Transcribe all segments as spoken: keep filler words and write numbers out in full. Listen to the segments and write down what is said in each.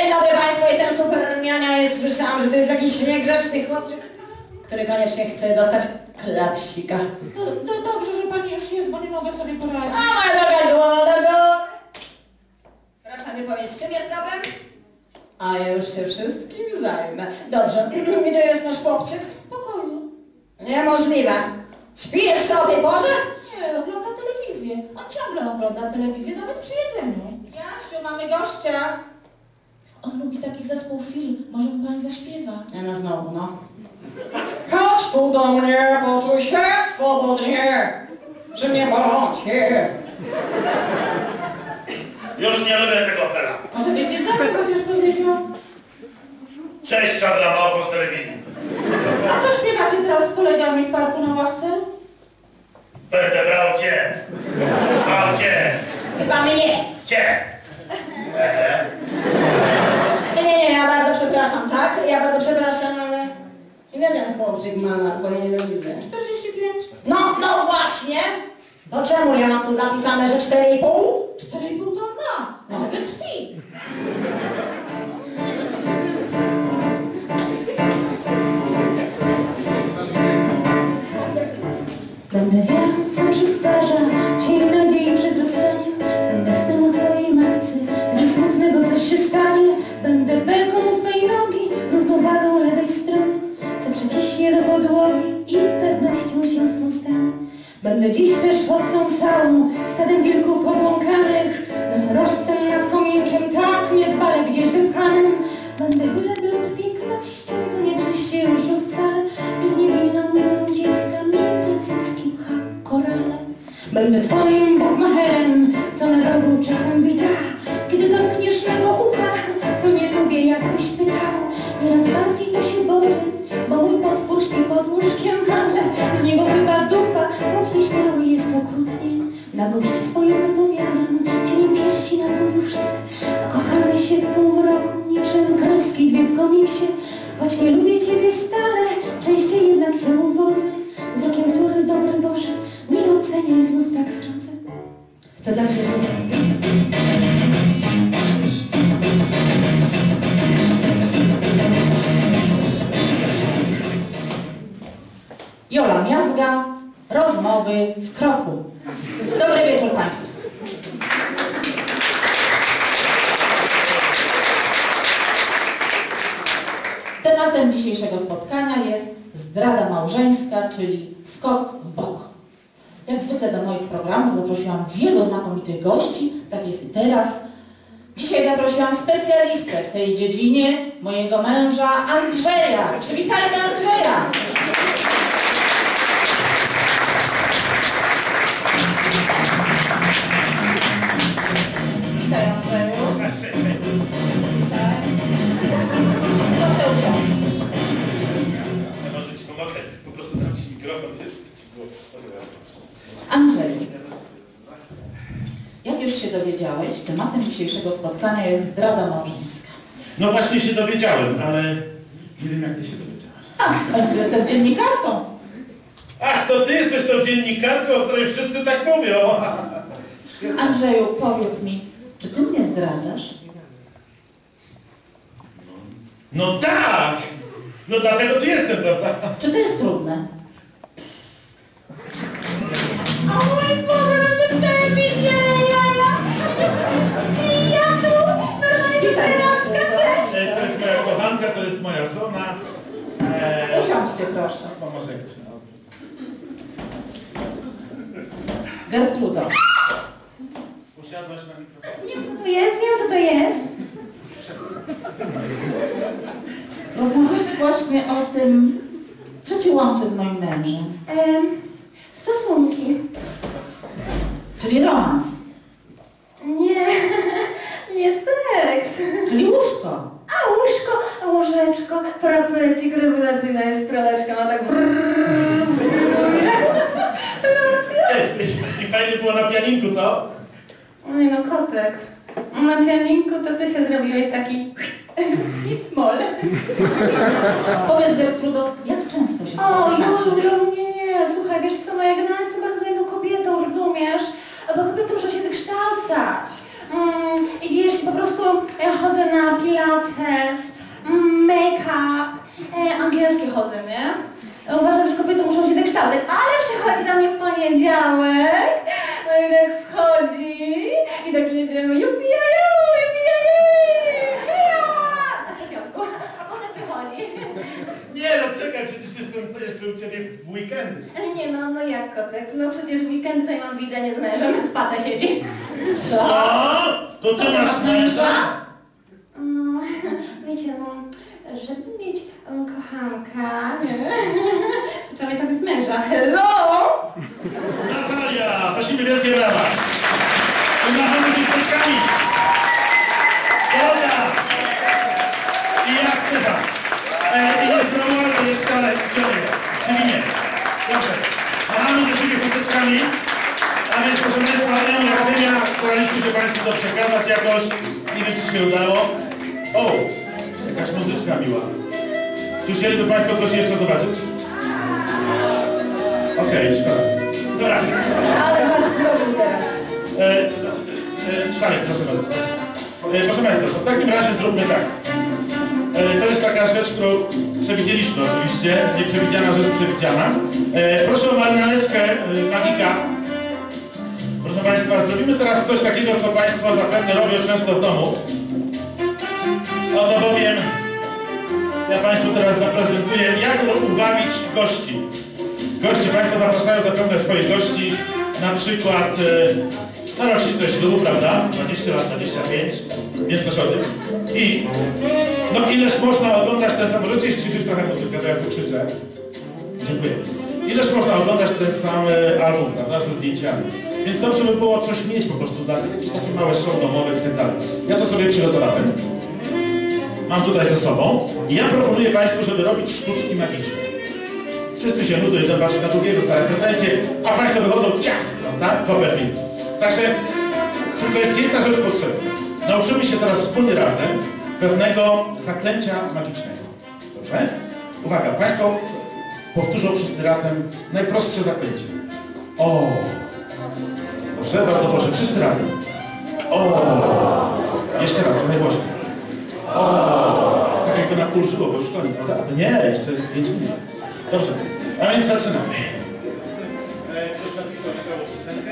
Dzień dobry Państwu, jestem super niania i słyszałam, że to jest jakiś niegrzeczny chłopczyk, który koniecznie chce dostać klapsika. No, no dobrze, że Pani już jest, bo nie mogę sobie poradzić. A moja droga głowa, proszę mi powiedzieć, z czym jest problem? A ja już się wszystkim zajmę. Dobrze, gdzie jest nasz chłopczyk? W pokoju. Niemożliwe. Śpi jeszcze o tej porze? Nie, ogląda telewizję. On ciągle ogląda telewizję, nawet przy jedzeniu. Jasiu, mamy gościa. On lubi taki zespół film. Może mu Pani zaśpiewa? Ja no znowu, no. Chodź tu do mnie, poczuj się swobodnie, że nie bądźcie. Już nie lubię tego fela. Może będzie dobrze, chociaż powiedział. Cześć, czarna małpo z telewizji. A co śpiewacie teraz z kolegami w parku na ławce? Będę brał cię. Brał cię. Chyba mnie. Cię. Ehe. Nie, nie, nie, ja bardzo przepraszam, tak? Ja bardzo przepraszam, ale... Ile ten chłopczyk ma lat, bo ja nie widzę. czterdzieści pięć. No, no właśnie! To czemu ja mam tu zapisane, że cztery i pół? cztery i pół to ma, ale we krwi. Będę wiarą, co przysparza cień nadziei przed rozstaniem. Będę snem o Twojej matce, gdy smutnego coś się stanie. Będę belką u Twojej nogi, równowagą lewej strony, co przyciśnie do podłogi i pewnością się Twą stanie. Będę dziś też łowcą całą, stadem wilków obłąkanych, nosorożcem nad kominkiem, tak niedbale gdzieś wypchanym. Będę byle blond pięknością, co nie czyści uszu wcale, i z niewinną miną dziecka między cycki pcha korale. Będę Twoim bukmacherem, co na rogu czasem wita. Kiedy dotkniesz mego ucha, to nie lubię, jakbyś pytał. Nieraz bardziej to się boję, bo mój potwór śpi pod łóżkiem, ale z niego chyba dupa, choć nieśmiały jest okrutnie. Na gości swoją wypowiadam, cieniem piersi na poduszce, a kochamy się w półmroku, niczym kreski dwie w komiksie. Choć nie lubię Ciebie stale, częściej jednak Cię uwodzę, wzrokiem, który, dobry Boże, nie ocenia i znów tak strodzę. To dla Ciebie. Jola Miazga, rozmowy w kroku. Dobry wieczór Państwu. Tematem dzisiejszego spotkania jest zdrada małżeńska, czyli skok w bok. Jak zwykle do moich programów zaprosiłam wielu znakomitych gości, tak jest i teraz. Dzisiaj zaprosiłam specjalistę w tej dziedzinie, mojego męża Andrzeja. Przywitajmy Andrzeja! Witaj Andrzeju. Witaj. Proszę usiąść. Ja może Ci pomogę, po prostu dam Ci mikrofon, wiesz, Andrzeju, jak już się dowiedziałeś, tematem dzisiejszego spotkania jest zdrada małżeńska. No właśnie się dowiedziałem, ale nie wiem, jak Ty się dowiedziałaś. A w końcu jestem dziennikarką. Ach, to Ty jesteś tą dziennikarką, o której wszyscy tak mówią. Andrzeju, powiedz mi, czy Ty mnie zdradzasz? No tak! No dlatego Tu jestem, prawda? Czy to jest trudne? O mój Boże, będę w telewizji, jaja! I ja tu, Witaj, E, to jest moja kochanka, to jest moja żona. E, Usiądźcie proszę. Pomoże jakoś na Gertrudo. Usiadłaś na mikrofon. Nie wiem, co to jest, wiem, co to jest. Rozmawiasz właśnie o tym, co Cię łączy z moim mężem. Ehm, stosunki. Czyli romans. Nie, nie seks. Czyli łóżko. A łóżko, a łożeczko, paraplecik, rewelacyjna jest praleczka, ma tak brrrr, brrrr. I fajnie było na pianinku, co? Nie no, kotek. Na pianinku to Ty się zrobiłeś taki swismol. Powiedz Gertrudo, jak często się O, spotykacie? Jolu, nie, nie, słuchaj, wiesz co, no ja generalnie jestem bardzo jedną kobietą, rozumiesz? Bo kobiety muszą się wykształcać. Mm, I wiesz, po prostu ja chodzę na pilates, mm, make-up, e, angielskie chodzę, nie? Uważam, że kobiety muszą się wykształcać, ale przychodzi do mnie w poniedziałek, no i tak wchodzi i tak jedziemy, jupi-jaju, jupi-jaju, i piątku, a potem wychodzi. Nie no, czekaj, przecież jestem to jeszcze u ciebie w weekendy. Nie no, no jak kotek, no przecież w weekendy tutaj mam widzenie z mężem, w pace siedzi. Co? To ty masz męża? No, wiecie, no, żeby mieć um, kochanka, nie? To trzeba mieć nawet męża. Hello! Natalia, prosimy wielkie brawa. I machamy listeczkami. Dobra. I ja Stefan. E, I jest normalny jeszcze, ale gdzie on jest? Czyli nie. Dobrze. Machamy do siebie chusteczkami. A więc proszę Państwa, Emu Akademia, staraliśmy się Państwu to przekazać jakoś. Nie wiem, czy się udało. O! Jakaś muzyczka miła. Czy chcieliby Państwo coś jeszcze zobaczyć? Okej, okay, szkoda. Dobra. Ale was zrobił teraz. E, e, Szalek, proszę bardzo. E, proszę Państwa, to w takim razie zróbmy tak. E, to jest taka rzecz, którą przewidzieliśmy oczywiście. Nieprzewidziana rzecz przewidziana. E, proszę o marionetkę e, magika. Proszę Państwa, zrobimy teraz coś takiego, co Państwo zapewne robią często w domu. Oto bowiem ja Państwu teraz zaprezentuję, jak ubawić gości. Goście Państwo zapraszają zapewne swoich gości, na przykład e, na rocznicę ślubu, prawda? dwadzieścia lat, dwadzieścia pięć, więc coś o tym. I no ileż można oglądać ten sam, możecie ściszyć trochę muzykę, to ja tu krzyczę. Dziękuję. Ileż można oglądać ten sam album, prawda, ze zdjęciami. Więc dobrze by było coś mieć po prostu dla tych, jakieś takie małe show domowe i tak dalej. Ja to sobie przygotowałem. Mam tutaj ze sobą i ja proponuję Państwu, żeby robić sztuczki magiczne. Wszyscy się nudzą, jeden patrzy na drugiego, stare pretensje, a Państwo wychodzą ciach, prawda? Copperfield. Także tylko jest jedna rzecz potrzebna. Nauczymy się teraz wspólnie razem pewnego zaklęcia magicznego. Dobrze? Uwaga, Państwo powtórzą wszyscy razem najprostsze zaklęcie. O! Dobrze? Bardzo proszę, wszyscy razem. O! Jeszcze raz, trochę głośniej. O, tak jakby nam ulżyło, bo już koniec, prawda? A to nie, jeszcze pięć minut. Dobrze, a więc zaczynamy. Ktoś napisał taką piosenkę.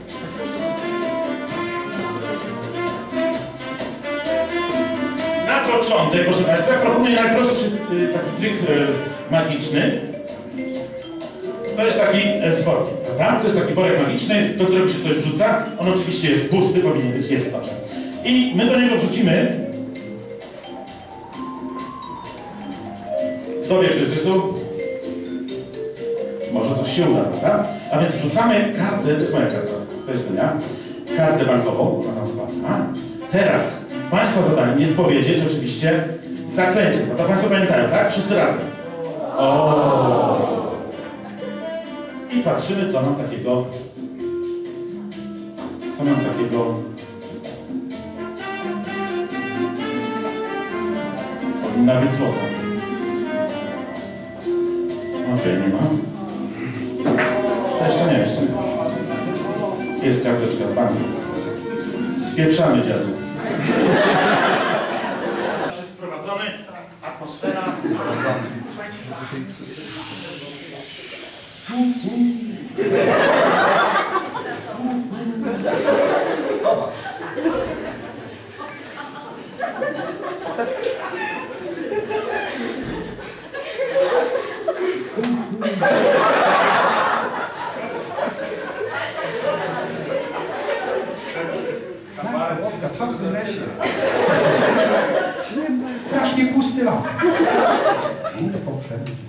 Na początek, proszę Państwa, ja proponuję najprostszy taki trik magiczny. To jest taki z workiem, prawda? To jest taki worek magiczny, do którego się coś wrzuca. On oczywiście jest pusty, powinien być, jest dobrze. I my do niego wrzucimy w dobie kryzysu może coś się uda, prawda? A więc wrzucamy kartę, to jest moja karta, to jest moja, kartę bankową, ona tam wpadła. Teraz Państwa zadaniem jest powiedzieć oczywiście zaklęcie, bo to Państwo pamiętają, tak? Wszyscy razem. O! I patrzymy, co nam takiego, co nam takiego powinna być słowa. Okej, okay, nie ma. To jeszcze nie, jeszcze nie. Jest karteczka z banku. Spieprzamy, dziadu. Jest sprowadzony, atmosfera. Słuchajcie. Boska, co w tym lesie? Strasznie pusty las. Nie potrzebny.